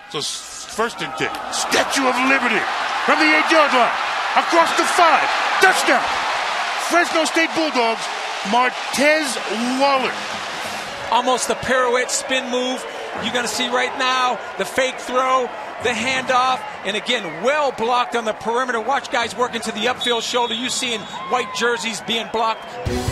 So first and 10. Statue of Liberty from the 8-yard line. Across the 5. Touchdown. Fresno State Bulldogs, Marteze Waller. Almost the pirouette spin move. You're going to see right now the fake throw, the handoff, and again, well blocked on the perimeter. Watch guys working to the upfield shoulder. You seeing white jerseys being blocked.